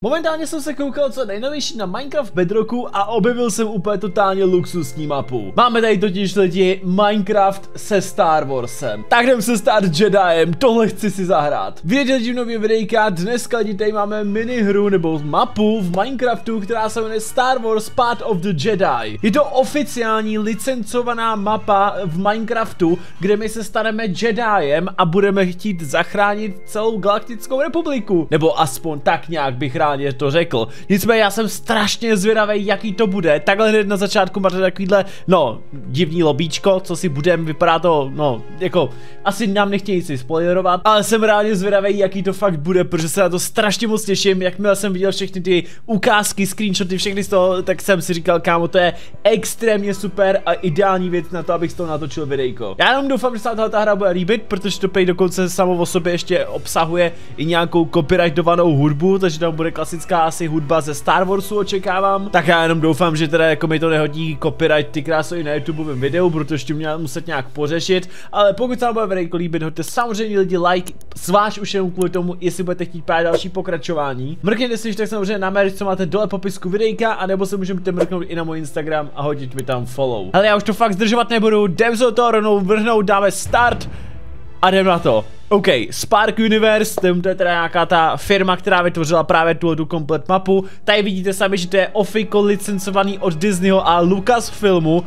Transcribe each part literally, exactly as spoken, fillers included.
Momentálně jsem se koukal co nejnovější na Minecraft Bedrocku a objevil jsem úplně totálně luxusní mapu. Máme tady totiž lidi Minecraft se Star Warsem. Tak jdem se stát Jediem, tohle chci si zahrát. Vědět divnově videjka, dneska lidi tady máme minihru nebo mapu v Minecraftu, která se jmenuje Star Wars Path of the Jedi. Je to oficiální licencovaná mapa v Minecraftu, kde my se staneme Jediem a budeme chtít zachránit celou galaktickou republiku. Nebo aspoň tak nějak bych rád to řekl. Nicméně já jsem strašně zvědavý, jaký to bude. Takhle hned na začátku máte takovýhle, no, divný lobíčko, co si budem, vypadá to, no, jako, asi nám nechtějí si spoilerovat, ale jsem rádi zvědavý, jaký to fakt bude, protože se na to strašně moc těším. Jakmile jsem viděl všechny ty ukázky, screenshoty, všechny z toho, tak jsem si říkal, kámo, to je extrémně super a ideální věc na to, abych z toho natočil videjko. Já jenom doufám, že se ta hra bude líbit, protože to pej dokonce samo o sobě ještě obsahuje i nějakou copyrightovanou hudbu, takže tam bude klasická asi hudba ze Star Warsu, očekávám. Tak já jenom doufám, že teda jako mi to nehodí copyright ty krásy na YouTubeovém videu, protože tím měl muset nějak pořešit, ale pokud se vám bude videjko líbit, hoďte samozřejmě lidi like, zvlášť už jenom kvůli tomu, jestli budete chtít právě další pokračování. Mrkněte si, tak samozřejmě na merch, co máte dole popisku videjka, anebo se můžete mrknout i na můj Instagram a hodit mi tam follow. Ale já už to fakt zdržovat nebudu, jdem se do toho rovnou vrhnout, dáme start a jdem na to. OK, Spark Universe, to je teda nějaká ta firma, která vytvořila právě tuhle tu komplet mapu. Tady vidíte sami, že to je ofiko licencovaný od Disneyho a Lucasfilmu.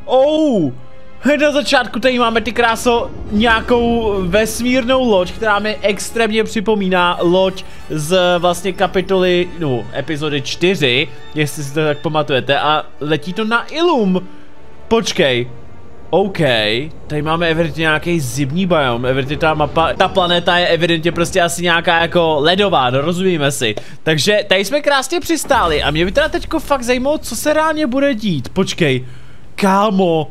Oh, na začátku tady máme ty kráso nějakou vesmírnou loď, která mi extrémně připomíná loď z vlastně kapitoly, no, epizody čtyři, jestli si to tak pamatujete, a letí to na Ilum. Počkej. OK, tady máme evidentně nějaký zimní biom, evidentně ta mapa, ta planeta je evidentně prostě asi nějaká jako ledová, no rozumíme si. Takže tady jsme krásně přistáli a mě by teda teďko fakt zajímalo, co se reálně bude dít. Počkej, kámo,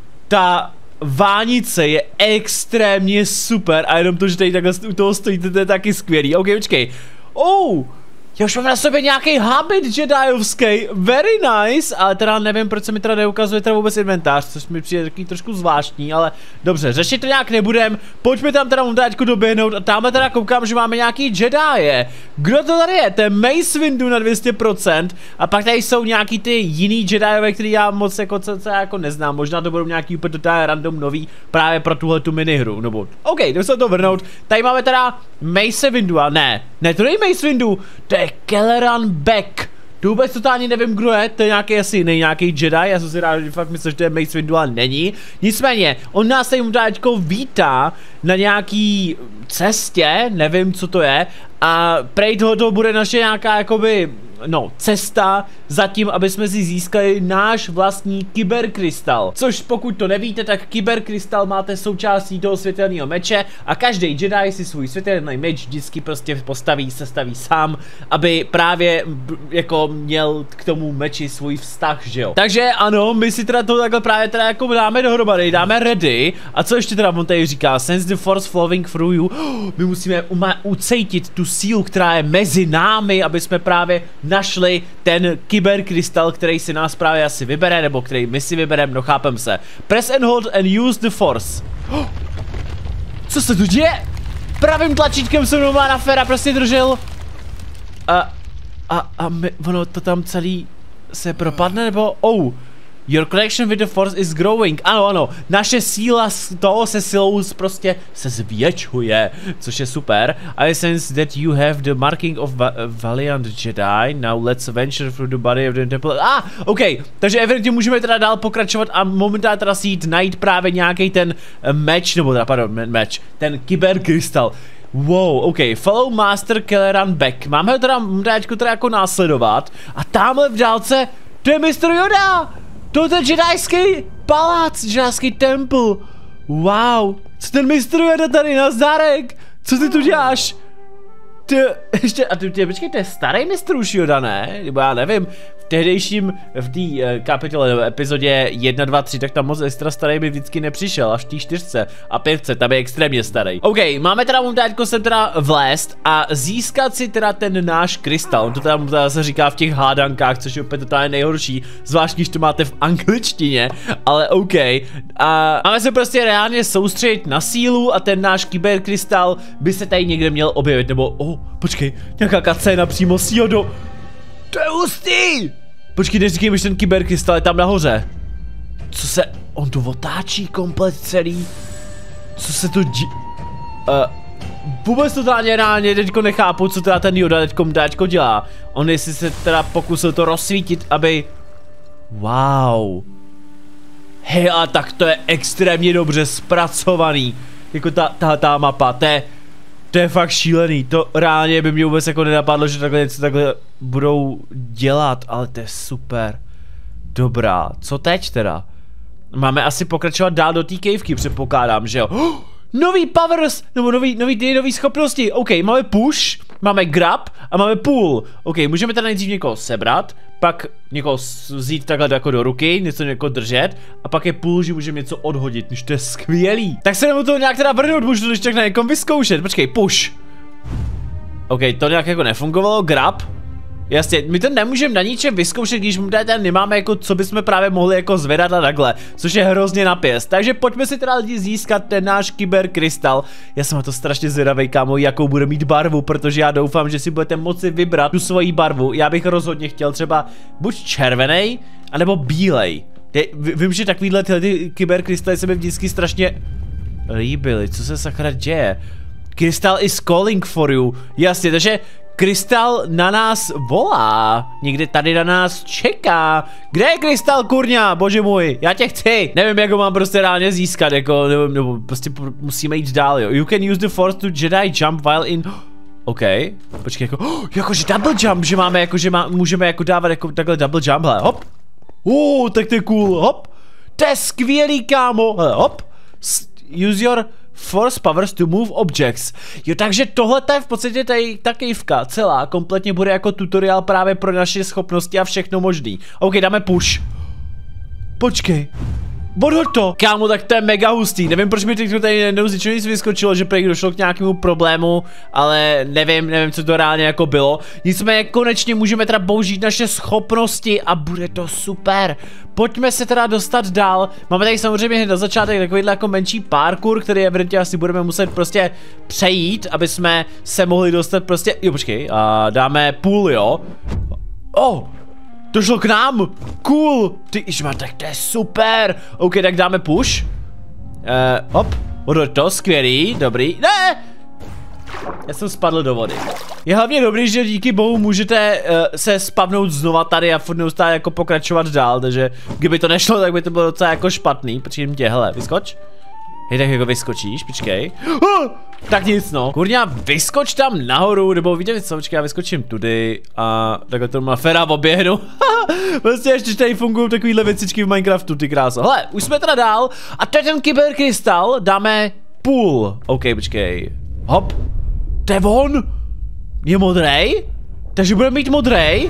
ta vánice je extrémně super a jenom to, že tady takhle u toho stojíte, to je taky skvělý. OK, počkej, oh, já už mám na sobě nějaký habit jedajovský, very nice, ale teda nevím, proč se mi teda neukazuje teda vůbec inventář, což mi přijde takový trošku zvláštní, ale dobře, řešit to nějak nebudem, pojďme tam teda momentálku doběhnout a tamhle teda koukám, že máme nějaký Jedie. Kdo to tady je? To je Mace Windu na dvě stě procent a pak tady jsou nějaký ty jiný Jediové, který já moc jako, co, co já jako neznám, možná to budou nějaký úplně totálně random nový právě pro tuhle tu minihru, nebo OK, jdeme se to vrhnout, tady máme teda Mace Windu a ne, ne, to není Mace Windu, to je Kelleran Beck. To vůbec totálně nevím, kdo je, to je nějaký asi nej, nějaký Jedi, já jsem si rád, že fakt myslím, že to je Mace Windu, ale není. Nicméně, on nás tady teďko vítá na nějaký cestě, nevím, co to je, a prej tohoto bude naše nějaká jakoby, no, cesta za tím, aby jsme si získali náš vlastní kyberkrystal. Což pokud to nevíte, tak kyberkrystal máte součástí toho světelného meče a každý Jedi si svůj světelný meč vždycky prostě postaví, sestaví sám, aby právě jako měl k tomu meči svůj vztah, že jo. Takže ano, my si teda to takhle právě teda jako dáme dohromady, dáme ready. A co ještě teda on tady říká? Sense the force flowing through you. My musíme ucejtit tu sílu, která je mezi námi, aby jsme právě našli ten kyberkrystal, který si nás právě asi vybere, nebo který my si vybereme, no chápem se. Press and hold and use the force. Oh, co se tu děje? Pravým tlačítkem se mnou má na Fera prostě držel. A, a, a my, ono to tam celý se propadne, nebo, oh. Your connection with the force is growing. Ano, ano, naše síla z toho se silou prostě se zvětšuje, což je super. I sense that you have the marking of va Valiant Jedi. Now let's venture through the body of the temple. Ah, OK, takže evidentně můžeme teda dál pokračovat a momentálně teda si jít najít právě nějaký ten meč, nebo teda, pardon, meč, ten kyberkrystal. Wow, OK, follow Master Kelleran Beck. Máme ho teda momentálně teda jako následovat a tamhle v dálce, to je mistr Yoda! To je jedajský palác, jedajský temple. Wow, co ten mistr Yoda tady, nazdárek? Co ty tu děláš? Ty, ještě, a ty, ty, počkej, to je starý mistr už Yoda, ne? Nebo já nevím, v tehdejším, v té uh, kapitole, nebo epizodě jedna, dva, tři, tak tam moc extra starý by vždycky nepřišel, až v té čtyřce a pětce, tam je extrémně starý. OK, máme teda momentálně sem teda vlézt a získat si teda ten náš krystal, on to teda momentálně se říká v těch hádankách, což je opět totálně nejhorší, zvlášť když to máte v angličtině, ale OK. A máme se prostě reálně soustředit na sílu a ten náš kyberkrystal by se tady někde měl objevit, nebo, oh, počkej, nějaká cutscéna přímo s Yodou. To je hustý! Počkej, neříkej mi, že ten kyberkrystal je tam nahoře. Co se... On to otáčí komplet celý. Co se to dí... Uh, vůbec totálně reálně teďko nechápu, co teda ten Yoda teďko, teďko dělá. On jestli se teda pokusil to rozsvítit, aby... Wow. Hej, a tak to je extrémně dobře zpracovaný. Jako ta, ta, ta mapa, to je... To je fakt šílený, to reálně by mě vůbec jako nenapadlo, že takhle něco takhle budou dělat, ale to je super. Dobrá, co teď teda? Máme asi pokračovat dál do té kejvky, předpokládám, že jo? Oh, nový powers, nebo nový, nový, nový schopnosti, ok, máme push, máme grab a máme pull. Ok, můžeme teda nejdřív někoho sebrat, pak někoho vzít takhle jako do ruky, něco někoho držet a pak je pull, že můžeme něco odhodit, než to je skvělý. Tak se nebo to nějak teda vrhnout, můžu to ještě tak na někom vyzkoušet, počkej, push. Ok, to nějak jako nefungovalo, grab. Jasně, my to nemůžeme na ničem vyzkoušet, když tady nemáme jako, co bychom právě mohli jako zvedat a takhle, což je hrozně napěst. Takže pojďme si teda lidi získat ten náš kyberkrystal. Já jsem na to strašně zvědavej, kámo, jakou bude mít barvu, protože já doufám, že si budete moci vybrat tu svoji barvu. Já bych rozhodně chtěl třeba buď červený, anebo bílej. Vím, že takovýhle ty kyberkrystaly se mi vždycky strašně líbily. Co se sakra děje? Crystal is calling for you. Jasně, takže krystal na nás volá. Někde tady na nás čeká. Kde je krystal, kurňa? Bože můj, já tě chci. Nevím, jak ho mám prostě reálně získat, jako, nevím, nebo prostě musíme jít dál, jo. You can use the force to Jedi jump while in... OK, počkej, jako, oh, jakože double jump, že máme, jako, že má, můžeme jako dávat jako takhle double jump, hele, hop. Uh, tak to je cool, hop. To je skvělý, kámo, hele, hop. S use your force powers to move objects. Jo, takže tohle je v podstatě tady ta kejvka celá, kompletně bude jako tutoriál právě pro naše schopnosti a všechno možný. OK, dáme push. Počkej. Odhoď to! Kámo, tak to je mega hustý. Nevím, proč mi teď tady jednou z ničeho nic vyskočilo, že prý došlo k nějakému problému, ale nevím, nevím, co to reálně jako bylo. Nicméně konečně můžeme teda použít naše schopnosti a bude to super. Pojďme se teda dostat dál. Máme tady samozřejmě hned na začátek takovýhle jako menší parkour, který evidentně asi budeme muset prostě přejít, aby jsme se mohli dostat prostě... Jo, počkej, a dáme půl, jo? Oh! Došlo k nám! Cool! Ty išma, tak to je super! OK, tak dáme push. Uh, hop, odhoď to, skvělý, dobrý. Ne! Já jsem spadl do vody. Je hlavně dobrý, že díky bohu můžete uh, se spavnout znova tady a furt neustále jako pokračovat dál, takže kdyby to nešlo, tak by to bylo docela jako špatný. Počkej tě, hele, vyskoč. Hej, tak jako vyskočíš, počkej. Uh, tak nic, no. Kurňa, vyskoč tam nahoru, nebo vidíte co, počkej, já vyskočím tudy a takhle to má fera oběhnu. Vlastně ještě tady fungují takovýhle věcičky v Minecraftu, ty kráso. Hele, už jsme teda dál a to je ten kyberkrystal, dáme půl. OK, počkej. Hop. To je on? Je modrej? Takže budeme mít modrej?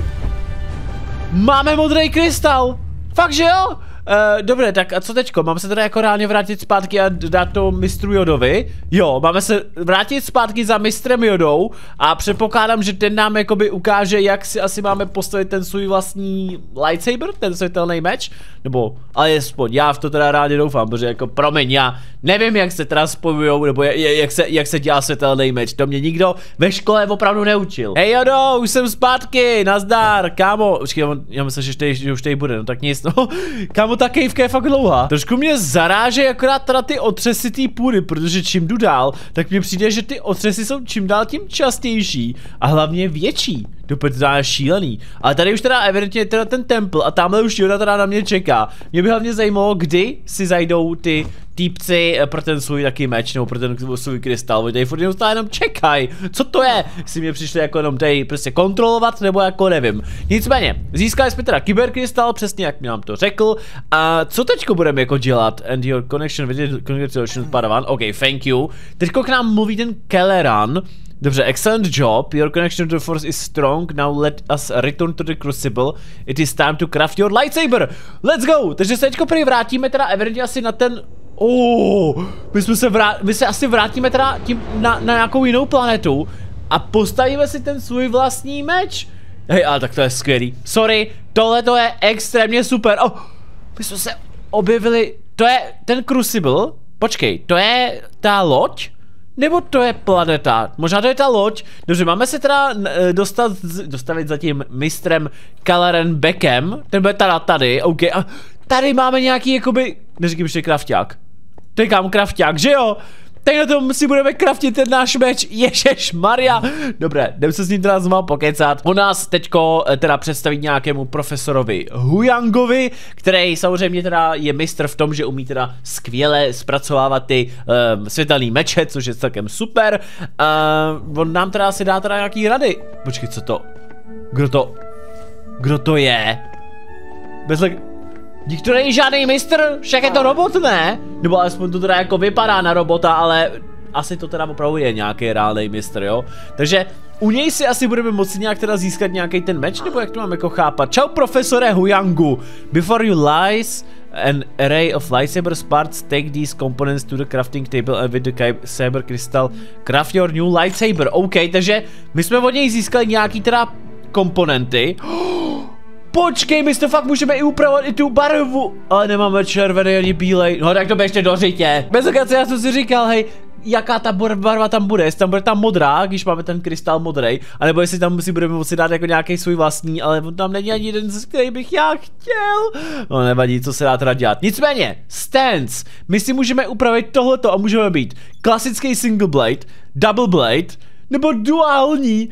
Máme modrej krystal. Fakt, že jo? Uh, dobré, tak a co teďko? Máme se teda jako reálně vrátit zpátky a dát to mistru Yodovi? Jo, máme se vrátit zpátky za mistrem Yodou a předpokládám, že ten nám jakoby ukáže, jak si asi máme postavit ten svůj vlastní lightsaber, ten světelný meč, nebo alespoň já v to teda rádi doufám, protože jako promiň, já nevím, jak se teda spojujou, nebo jak se, jak se dělá světelný meč, to mě nikdo ve škole opravdu neučil. Hej Yodo, už jsem zpátky, nazdar, kámo, počkej, já myslím, že, tady, že už tady bude, no tak nic, no, kámo, ta kejvka je fakt dlouhá. Trošku mě zaráží akorát teda ty otřesy té půdy, protože čím jdu dál, tak mně přijde, že ty otřesy jsou čím dál tím častější a hlavně větší. Dopět to je šílený. Ale tady už teda evidentně teda ten templ a tamhle už Yoda teda na mě čeká. Mě by hlavně zajímalo, kdy si zajdou ty týpci pro ten svůj taky meč, nebo pro ten svůj krystal. Oni tady furt neustále jenom čekají. Co to je? Jestli mě přišli jako jenom tady prostě kontrolovat, nebo jako nevím. Nicméně, získali jsme teda kyberkrystal, přesně jak mi nám to řekl. A co teďko budeme jako dělat? And your connection with it, congratulations, Padawan. OK, thank you. Teďko k nám mluví ten Kelleran. Dobře, excellent job. Your connection to the force is strong. Now let us return to the crucible. It is time to craft your lightsaber. Let's go! Takže se teďko prý vrátíme teda evidentně asi na ten... Oh, my, jsme se vrát... my se asi vrátíme teda tím na, na nějakou jinou planetu a postavíme si ten svůj vlastní meč. Hej, ale tak to je skvělý. Sorry, tohle to je extrémně super. Oh, my jsme se objevili... To je ten crucible. Počkej, to je ta loď? Nebo to je planeta? Možná to je ta loď. Dobře, máme se teda dostat, dostavit za tím mistrem Kalaren Beckem. Ten bude teda tady, OK. A tady máme nějaký, jakoby, neříkám, že je krafťák. To je kam krafťák, že jo? Tak na tom si budeme kraftit ten náš meč, ježešmarja. Dobré, jdem se s ním teda znovu pokecat. On nás teďko teda představí nějakému profesorovi Huyangovi, který samozřejmě teda je mistr v tom, že umí teda skvěle zpracovávat ty um, světelný meče, což je celkem super. Uh, on nám teda si dá teda nějaký rady. Počkej, co to? Kdo to? Kdo to je? Bezle... Dík, to není žádný mistr, však je to robot, ne? Nebo alespoň to teda jako vypadá na robota, ale asi to teda opravdu je nějaký reálný mistr, jo? Takže u něj si asi budeme moci nějak teda získat nějaký ten meč, nebo jak to mám jako chápat? Čau profesore Huyangu, before you lies an array of lightsaber parts, take these components to the crafting table and with the saber crystal craft your new lightsaber. OK, takže my jsme od něj získali nějaký teda komponenty. Počkej, my to fakt můžeme i upravovat i tu barvu. Ale nemáme červený ani bílej. No tak to běžte do řitě. Bez okace, já jsem si říkal, hej, jaká ta barva tam bude, jestli tam bude ta modrá, když máme ten krystal modrej, anebo jestli tam si budeme moci dát jako nějaký svůj vlastní, ale on tam není ani jeden, z který bych já chtěl. No nevadí, co se dá teda dělat. Nicméně, stance, my si můžeme upravit tohleto a můžeme být klasický single blade, double blade, nebo duální.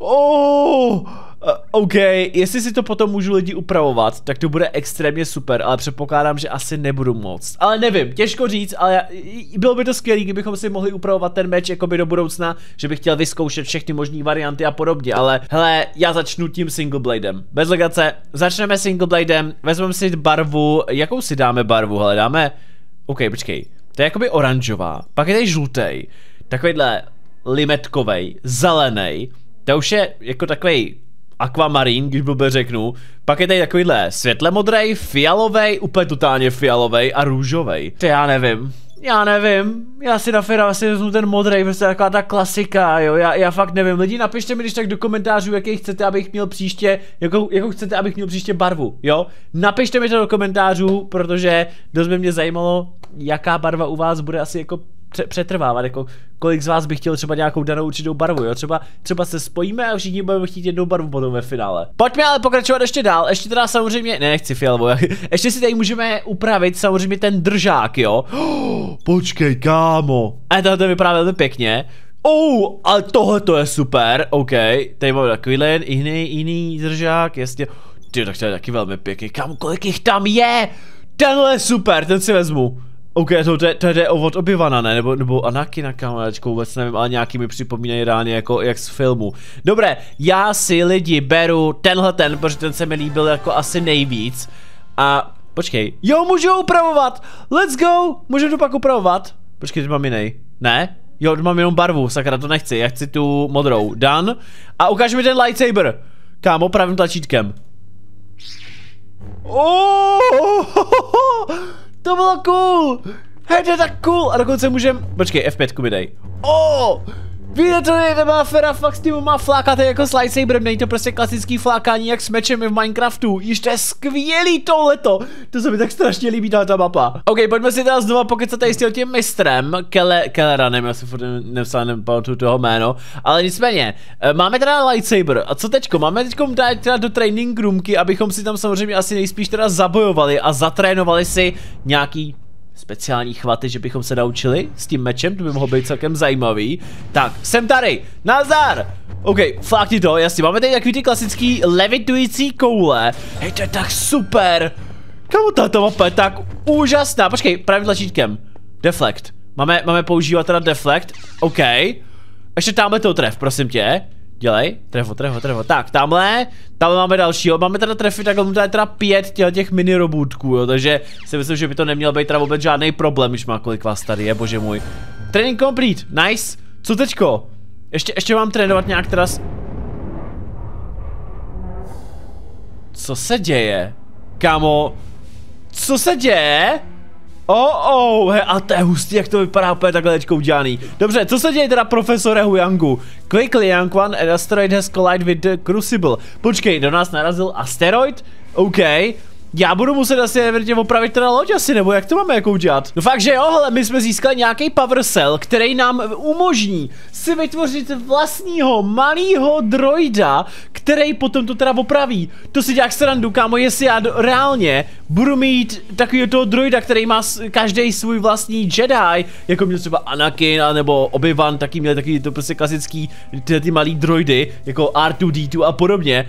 Oh, Uh, OK, jestli si to potom můžu lidi upravovat, tak to bude extrémně super, ale předpokládám, že asi nebudu moc. Ale nevím, těžko říct, ale bylo by to skvělé, kdybychom si mohli upravovat ten meč jakoby do budoucna, že bych chtěl vyzkoušet všechny možné varianty a podobně, ale hele, já začnu tím single bladem. Bez legace, začneme single bladem, vezmeme si barvu, jakou si dáme barvu, hele, dáme, OK, počkej, to je jakoby oranžová, pak je tady žlutej, takovýhle limetkovej, zelenej, to už je jako takovej aquamarín, když blbě řeknu, pak je tady takovýhle světle modrej, fialovej, úplně totálně fialovej a růžovej. To já nevím, já nevím, já si na Fera asi vezmu ten modrej, prostě taková ta klasika, jo, já, já fakt nevím, lidi napište mi když tak do komentářů, jaký chcete, abych měl příště, jakou, jakou chcete, abych měl příště barvu, jo, napište mi to do komentářů, protože dost by mě zajímalo, jaká barva u vás bude asi jako přetrvávat, jako kolik z vás by chtěl třeba nějakou danou určitou barvu, jo, třeba, třeba se spojíme a všichni budeme chtít jednou barvu potom ve finále. Pojďme ale pokračovat ještě dál, ještě teda samozřejmě, ne, nechci fialovou, ještě si tady můžeme upravit samozřejmě ten držák, jo. Oh, počkej, kámo, a tohle vypadá velmi pěkně. Oh, ale tohle to je super, OK, tady máme takovýhle jiný, jiný držák, jasně, ty, tak to je taky velmi pěkný, kámo, kolik jich tam je, tenhle je super, ten si vezmu. OK, to, to, to jde od Obi-Wana, ne? Nebo, nebo Anakina, kamarečko, vůbec nevím, ale nějaký mi připomínají reálně jako jak z filmu. Dobré, já si lidi beru tenhle ten, protože ten se mi líbil jako asi nejvíc. A počkej, jo, můžu upravovat, let's go, můžu to pak upravovat. Počkej, to mám jiný, ne? Jo, mám jenom barvu, sakra, to nechci, já chci tu modrou, done. A ukáž mi ten lightsaber, kámo, pravým tlačítkem. Oh, to bylo cool! Hej, to je tak cool! A dokonce můžem... Počkej, F pět mi dej. Oh! Víte, to je, nemá Fera, fakt s tím má flákat jako s lightsaberem, není to prostě klasický flákání jak s mečem v Minecraftu. Již to je skvělý tohleto! To se mi tak strašně líbí ta mapa. OK, pojďme si teda znova pokecat tady s tím mistrem, Kele, Kelleranem, já si furt nevsal, nepamatuju toho jméno. Ale nicméně, máme teda lightsaber. A co teďko? Máme teďko dát teda do training roomky, abychom si tam samozřejmě asi nejspíš teda zabojovali a zatrénovali si nějaký speciální chvaty, že bychom se naučili s tím mečem, to by mohlo být celkem zajímavý. Tak, jsem tady, nazdar! OK, fakt to, jasně, máme tady takový ty klasický levitující koule. Hej, to je tak super! Kamu tato mapa je tak úžasná, počkej, pravým tlačítkem. Deflect, máme, máme používat teda deflect, OK. Ještě tamhle to tref, prosím tě. Dělej, trefo, trefo, trefo. Tak, tamhle, tamhle máme dalšího, máme teda trefy, tak máme teda pět těch, těch mini robůtků, jo, takže si myslím, že by to neměl být teda vůbec žádný problém, když má kolik vás tady je, bože můj. Training complete, nice. Co teďko? Ještě, ještě mám trénovat nějak teda s... Co se děje? Kámo, co se děje? Oh, oh, he, a to je hustý, jak to vypadá úplně takhle teďko udělaný. Dobře, co se děje teda profesore Huyangu? Quickly, young one, an asteroid has collided with the crucible. Počkej, do nás narazil asteroid? OK. Já budu muset asi evidentně opravit teda loď asi, nebo jak to máme jako udělat? No fakt, že jo, hele, my jsme získali nějaký power cell, který nám umožní si vytvořit vlastního malého droida, který potom to teda opraví. To si dělá srandu, kámo, jestli já do, reálně budu mít takového toho droida, který má každý svůj vlastní Jedi, jako měl třeba Anakin, nebo Obi-Wan, taky měl taky to prostě klasický ty, ty malý droidy, jako R dva D dva a podobně.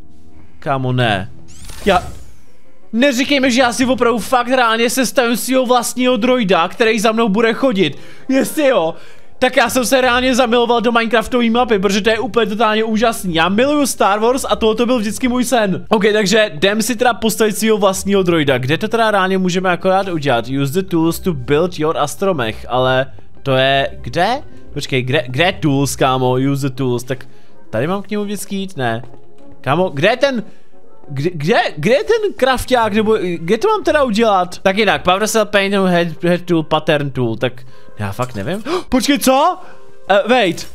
Kámo, ne. Já... Neříkejme, že já si opravdu fakt reálně sestavím svého vlastního droida, který za mnou bude chodit. Jestli jo, tak já jsem se reálně zamiloval do Minecraftové mapy, protože to je úplně totálně úžasný. Já miluju Star Wars a tohle to byl vždycky můj sen. Ok, takže jdem si teda postavit svého vlastního droida. Kde to teda reálně můžeme akorát udělat? Use the tools to build your astromech, ale to je... Kde? Počkej, kde, kde je tools, kámo? Use the tools, tak tady mám k němu vždycky jít? Ne. Kámo, kde je ten... Kde, kde, kde je ten krafťák, nebo kde to mám teda udělat? Tak jinak, power cell, paint, head, head tool, pattern tool, tak já fakt nevím. Počkej, co? Uh, wait.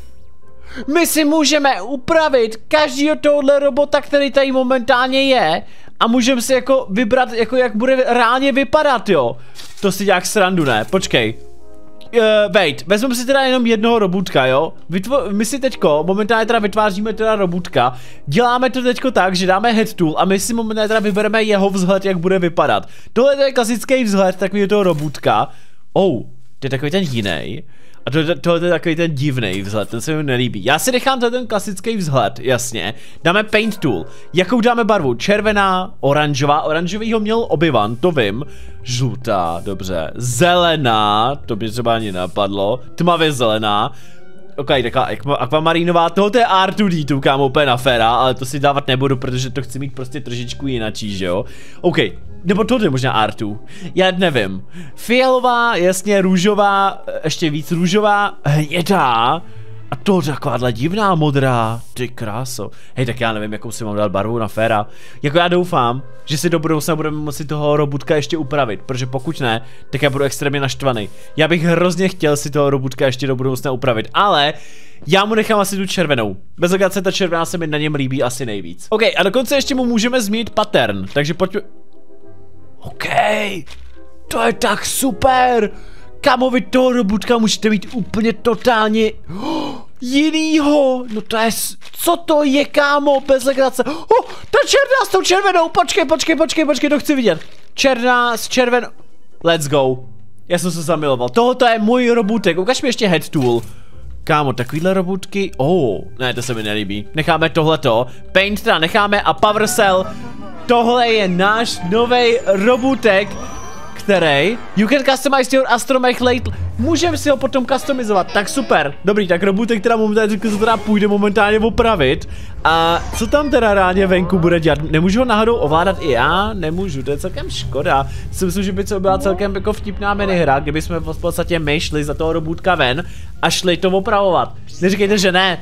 My si můžeme upravit každýho tohohle robota, který tady momentálně je, a můžeme si jako vybrat, jako jak bude reálně vypadat, jo. To si dělá srandu, ne? Počkej. Uh, wait, vezmeme si teda jenom jednoho robotka, jo? Vytvo my si teďko, momentálně teda vytváříme teda robotka. Děláme to teďko tak, že dáme head tool a my si momentálně teda vybereme jeho vzhled, jak bude vypadat. Tohle je klasický vzhled takového toho robotka. Oh, to je takový ten jiný. A tohle, tohle je takový ten divný vzhled, ten se mi nelíbí. Já si nechám ten klasický vzhled, jasně. Dáme paint tool. Jakou dáme barvu? Červená, oranžová. Oranžovýho měl Obi-Wan, to vím. Žlutá, dobře. Zelená, to by třeba ani napadlo. Tmavě zelená. Ok, taková akvamarinová, tohle je R dva D dva, kámo, úplně na féra, ale to si dávat nebudu, protože to chci mít prostě trošičku jinačí, že jo? Ok, nebo tohle je možná R dva, já nevím. Fialová, jasně, růžová, ještě víc růžová, hnědá. A to je takováhle divná modrá, ty kráso. Hej, tak já nevím, jakou si mám dát barvu na féra. Jako já doufám, že si do budoucna budeme moci toho robotka ještě upravit, protože pokud ne, tak já budu extrémně naštvaný. Já bych hrozně chtěl si toho robotka ještě do budoucna upravit, ale já mu nechám asi tu červenou. Bez legace ta červená se mi na něm líbí asi nejvíc. Ok, a dokonce ještě mu můžeme změnit pattern, takže pojďme... Ok, to je tak super! Kámo, vy toho robotka můžete mít úplně totálně oh, jinýho. No to je, co to je, kámo, bez legrace. Oh, ta černá s tou červenou, počkej, počkej, počkej, počkej, to chci vidět. Černá s červenou, let's go. Já jsem se zamiloval, tohle je můj robotek, ukaž mi ještě head tool. Kámo, takovýhle robotky, oh, ne, to se mi nelíbí. Necháme tohleto, paint teda necháme a power cell. Tohle je náš novej robotek, který you can customize your astromech late. Můžeme si ho potom customizovat, tak super. Dobrý, tak robotek teda momentálně teda půjde momentálně opravit. A co tam teda reálně venku bude dělat? Nemůžu ho náhodou ovládat i já? Nemůžu, to je celkem škoda. Si myslím, že by to byla celkem jako vtipná minihra, kdyby jsme v podstatě my šli za toho robotka ven a šli to opravovat. Neříkejte, že ne.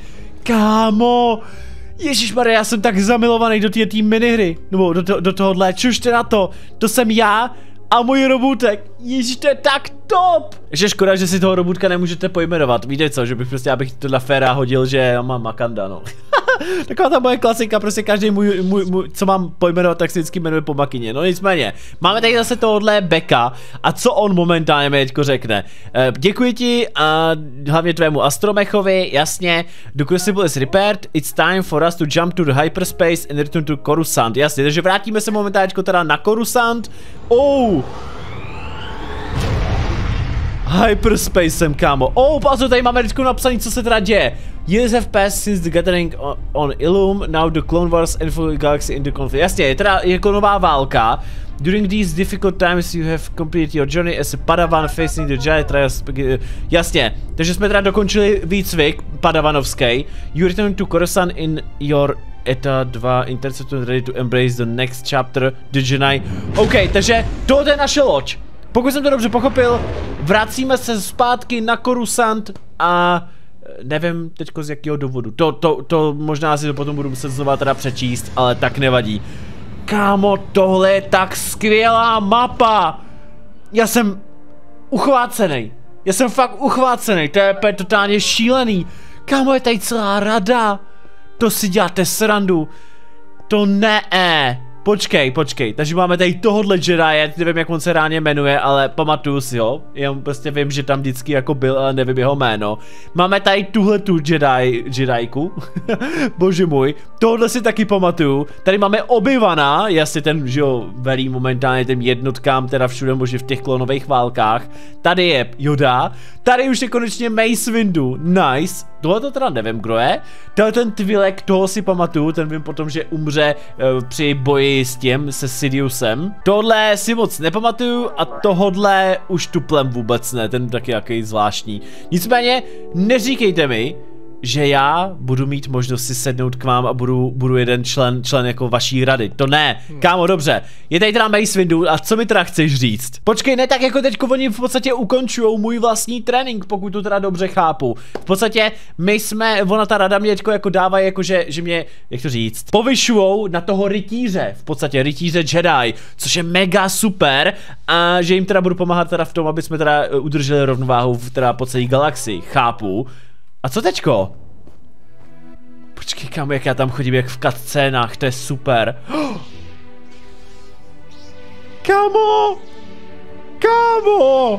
Kámo, ježišmarja, já jsem tak zamilovaný do té minihry. Nebo do, to, do tohohle, čužte na to. To jsem já a můj robotek. Ježiš, to je tak top. Ještě škoda, že si toho robotka nemůžete pojmenovat. Víte co, že bych prostě, abych to na féra hodil, že já mám Makanda, no. Taková ta moje klasika, prostě každý můj, můj, můj, co mám pojmenovat, tak si vždycky jmenuje po makině. No nicméně, máme tady zase tohohle Beka a co on momentálně mi teďko řekne. E, děkuji ti a hlavně tvému astromechovi, jasně. The crucible is repaired, it's time for us to jump to the hyperspace and return to Coruscant. Jasně, takže vrátíme se momentálně teda na Coruscant. Oh! Hyperspace jsem, kámo. Oh, pozor, tady máme vždycky napsaný, co se teda děje. Years have passed since the gathering on, on Illum, now the Clone Wars and the galaxy in the conflict. Jasně, je teda jako nová válka. During these difficult times you have completed your journey as a Padawan facing the Jedi trials. Jasně, takže jsme teda dokončili výcvik padavanovský. You return to Coruscant in your Eta dva Interceptor ready to embrace the next chapter, the Jedi. OK, takže tohle je naše loď. Pokud jsem to dobře pochopil, vracíme se zpátky na Coruscant a nevím teďko z jakého důvodu. To, to, to možná si to potom budu muset znova teda přečíst, ale tak nevadí. Kámo, tohle je tak skvělá mapa. Já jsem uchvácený. Já jsem fakt uchvácený, to je totálně šílený. Kámo, je tady celá rada. To si děláte srandu. To ne. Počkej, počkej, takže máme tady tohodle Jedi, nevím, jak on se ráně jmenuje, ale pamatuju si ho, jenom prostě vím, že tam vždycky jako byl, ale nevím jeho jméno. Máme tady tuhle tu Jedi, Jedijku, bože můj, tohle si taky pamatuju. Tady máme Obi-Wana, jasně ten, že jo, velí momentálně těm jednotkám, teda všude možná v těch klonových válkách. Tady je Yoda, tady už je konečně Mace Windu, nice. Tohle to teda nevím, kdo je. Tohle ten Twi'lek, toho si pamatuju, ten vím potom, že umře uh, při boji s tím, se Sidiousem. Tohle si moc nepamatuju a tohodle už tuplem vůbec ne, ten taky jaký zvláštní. Nicméně, neříkejte mi, že já budu mít možnost si sednout k vám a budu, budu jeden člen, člen jako vaší rady. To ne, kámo, dobře. Je tady teda Mace Windu a co mi teda chceš říct? Počkej, ne tak jako teďko oni v podstatě ukončujou můj vlastní trénink, pokud to teda dobře chápu. V podstatě my jsme, ona ta rada mě teďko jako dává jako, že, že mě, jak to říct, povyšujou na toho rytíře, v podstatě rytíře Jedi, což je mega super a že jim teda budu pomáhat teda v tom, aby jsme teda udrželi rovnováhu v teda po celé galaxii, chápu. A co teďko? Počkej, kámo, jak já tam chodím, jak v cutscénách, to je super. Oh! Kámo! Kámo!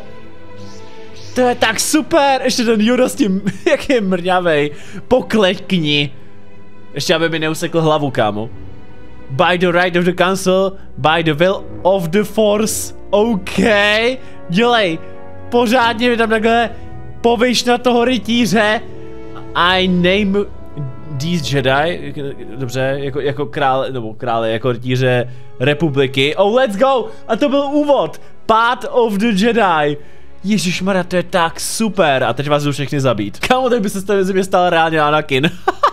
To je tak super! Ještě ten Yoda s tím, jak je mrňavej. Poklekni. Ještě aby mi neusekl hlavu, kámo. By the right of the council, by the will of the force. OK. Dělej. Pořádně mi tam takhle povyš na toho rytíře. I name these Jedi, dobře, jako, jako krále, nebo krále, jako rytíře republiky. Oh, let's go! A to byl úvod. Path of the Jedi. Ježišmarja, to je tak super. A teď vás jdu všechny zabít. Kámo, teď by se z mě stal reálně Anakin.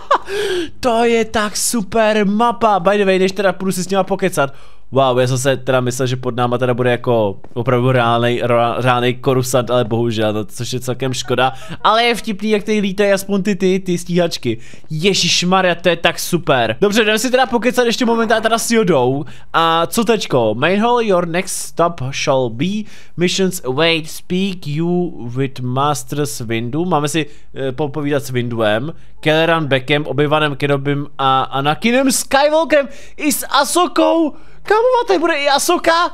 To je tak super mapa. By the way, než teda půjdu si s nima pokecat. Wow, já jsem se teda myslel, že pod náma teda bude jako opravdu reálnej, reálnej korusant, ale bohužel, no, což je celkem škoda. Ale je vtipný, jak tady lítají aspoň ty, ty, ty stíhačky. Ježišmarja, to je tak super. Dobře, jdeme si teda pokecat ještě momentálně teda s Jodou. A co teďko? Main hall, your next stop shall be missions await, speak you with Masters Windu. Máme si uh, popovídat s Winduem, Kelleran Beckem, Obi-Wanem Kenobim a Anakinem Skywalkerem i s Asokou. Kámo, tady bude i Asoka?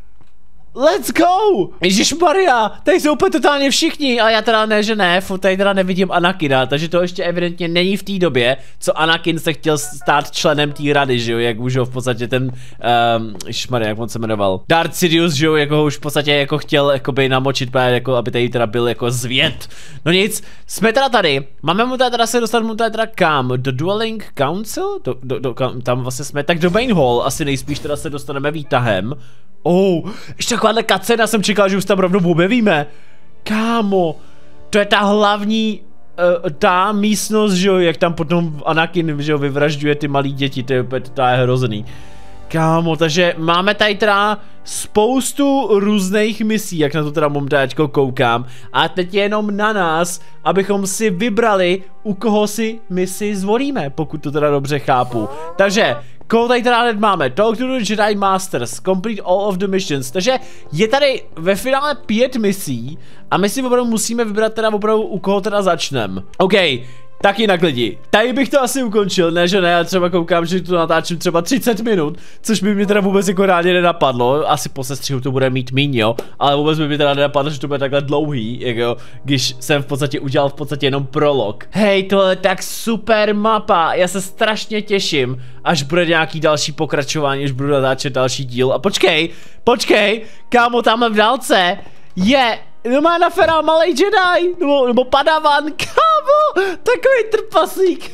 Let's go! Ježišmarja, tady jsou úplně totálně všichni, ale já teda ne, že ne, tady teda nevidím Anakina, takže to ještě evidentně není v té době, co Anakin se chtěl stát členem té rady, že jo, jak už ho v podstatě ten, um, ježišmarja, jak on se jmenoval, Darth Sidious, že jo, jako ho už v podstatě jako chtěl jakoby namočit, jako aby tady teda byl jako zvěd. No nic, jsme teda tady, máme mu teda, teda se dostat mu teda, teda kam? Do Dueling Council? Do, do, do, kam, tam vlastně jsme, tak do Main Hall, asi nejspíš teda se dostaneme výtahem. Oh, ještě takováhle kacena, jsem čekal, že už tam rovnou objevíme. Kámo, to je ta hlavní, uh, ta místnost, že jo, jak tam potom Anakin, že jo, vyvražďuje ty malý děti, to je úplně to je hrozný. Kámo, takže máme tady teda spoustu různých misí, jak na to teda momentálně koukám. A teď je jenom na nás, abychom si vybrali, u koho si misi zvolíme, pokud to teda dobře chápu. Takže koho tady teda hned máme? Talk to the Jedi Masters, complete all of the missions. Takže je tady ve finále pět misí a my si opravdu musíme vybrat teda opravdu, u koho teda začneme. OK, tak jinak lidi, tady bych to asi ukončil, ne že ne, já třeba koukám, že tu natáčím třeba třicet minut, což by mě teda vůbec jako rádi nenapadlo, asi po sestřihu to bude mít míň, jo, ale vůbec by mi teda nenapadlo, že to bude takhle dlouhý, jako, když jsem v podstatě udělal v podstatě jenom prolog. Hej, tohle je tak super mapa, já se strašně těším, až bude nějaký další pokračování, až budu natáčet další díl a počkej, počkej, kámo, tamhle v dálce je... No má na Fera malej Jedi, nebo, nebo padavan, kámo, takový trpaslík.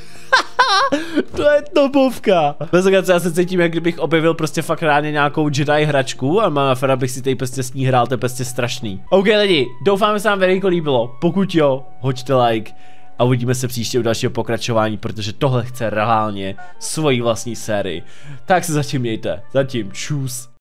To je tobovka. Bez já se cítím, jak kdybych objevil prostě fakt reálně nějakou Jedi hračku a má na Fera bych si tady prostě s ní hrál, to je prostě strašný. OK lidi, doufám, že se vám velmi líbilo, pokud jo, hoďte like a uvidíme se příště u dalšího pokračování, protože tohle chce reálně svoji vlastní sérii. Tak se zatím mějte, zatím čus.